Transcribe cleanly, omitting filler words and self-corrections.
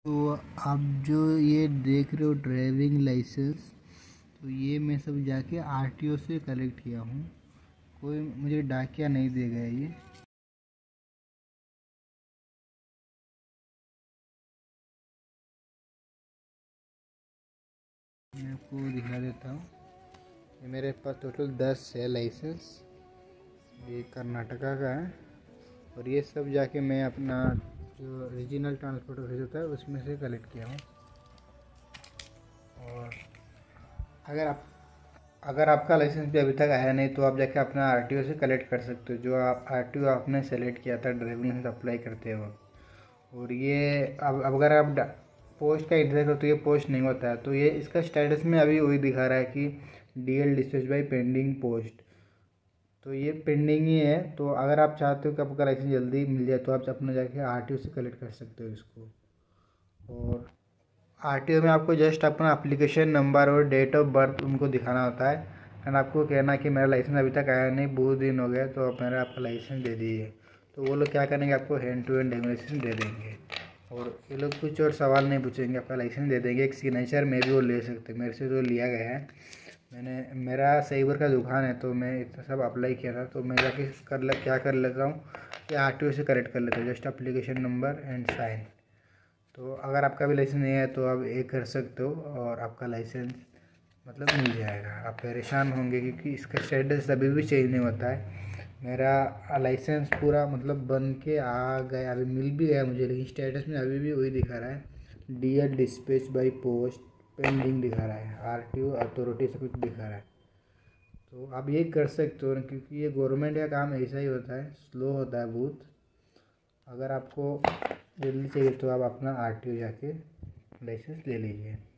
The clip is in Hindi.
तो आप जो ये देख रहे हो ड्राइविंग लाइसेंस, तो ये मैं सब जाके आरटीओ से कलेक्ट किया हूँ। कोई मुझे डाकिया नहीं देगा ये। मैं आपको दिखा देता हूँ। ये मेरे पास टोटल 10 है लाइसेंस। ये कर्नाटका का है और ये सब जाके मैं अपना जो रीजनल ट्रांसपोर्ट ऑफिस होता है उसमें से कलेक्ट किया हूँ। और अगर आपका लाइसेंस भी अभी तक आया नहीं तो आप जाके अपना आरटीओ से कलेक्ट कर सकते हो, जो आप आरटीओ आपने सेलेक्ट किया था ड्राइविंग लाइसेंस अप्लाई करते वक्त। और ये अब अगर आप पोस्ट का इंतजार करते हो, ये पोस्ट नहीं होता है, तो ये इसका स्टेटस में अभी वही दिखा रहा है कि DL dispatch by pending post. तो ये पेंडिंग ही है। तो अगर आप चाहते हो कि आपका लाइसेंस जल्दी मिल जाए तो आप अपना जाके आरटीओ से कलेक्ट कर सकते हो इसको। और आरटीओ में आपको जस्ट अपना एप्लीकेशन नंबर और डेट ऑफ बर्थ उनको दिखाना होता है एंड आपको कहना कि मेरा लाइसेंस अभी तक आया नहीं, बहुत दिन हो गए, तो आप मेरा आपका लाइसेंस दे दीजिए। तो वो लोग क्या करेंगे, आपको हैंड टू हैंड लाइसेंस दे देंगे। और ये लोग कुछ और सवाल नहीं पूछेंगे, आपका लाइसेंस दे देंगे। एक सिग्नेचर में भी वो ले सकते हैं, मेरे से तो लिया गया है। मेरा साइबर का दुकान है तो मैं इतना सब अप्लाई किया था, तो मैं जाके क्या कर लेता हूँ कि आरटीओ से करेक्ट कर लेता हूँ, just application number and sign. तो अगर आपका भी लाइसेंस नहीं है तो आप ये कर सकते हो और आपका लाइसेंस मतलब मिल जाएगा। आप परेशान होंगे क्योंकि इसका स्टेटस अभी भी चेंज नहीं होता है। मेरा लाइसेंस पूरा मतलब बन के आ गया, अभी मिल भी गया मुझे, लेकिन स्टेटस में अभी भी वही दिखा रहा है, DL dispatch by post pending दिखा रहा है, आरटीओ अथॉरिटी से कुछ दिखा रहा है। तो आप ये कर सकते हो क्योंकि ये गवर्नमेंट का काम ऐसा ही होता है, स्लो होता है बहुत। अगर आपको जल्दी चाहिए तो आप अपना आरटीओ जाके लाइसेंस ले लीजिए।